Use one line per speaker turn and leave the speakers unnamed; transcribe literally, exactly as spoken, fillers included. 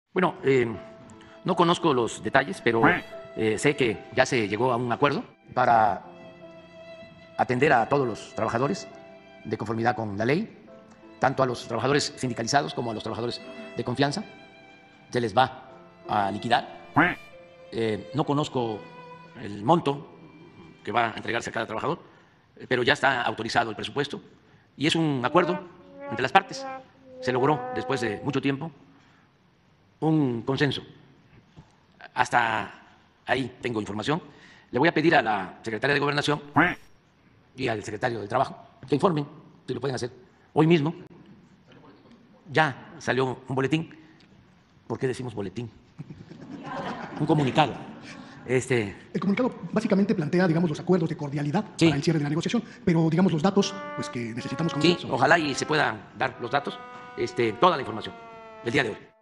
Bueno, eh, no conozco los detalles, pero eh, sé que ya se llegó a un acuerdo para atender a todos los trabajadores de conformidad con la ley, tanto a los trabajadores sindicalizados como a los trabajadores de confianza. Se les va a liquidar. Eh, no conozco el monto que va a entregarse a cada trabajador, pero ya está autorizado el presupuesto y es un acuerdo entre las partes. Se logró, después de mucho tiempo, un consenso. Hasta ahí tengo información. Le voy a pedir a la secretaria de Gobernación y al secretario de Trabajo que informen, si lo pueden hacer hoy mismo. Ya salió un boletín. ¿Por qué decimos boletín? Un comunicado. Este,
El comunicado básicamente plantea, digamos, los acuerdos de cordialidad
sí.
para el cierre de la negociación, pero, digamos, los datos pues, que necesitamos conocer.
Sí, ojalá y se puedan dar los datos, este, toda la información del día de hoy.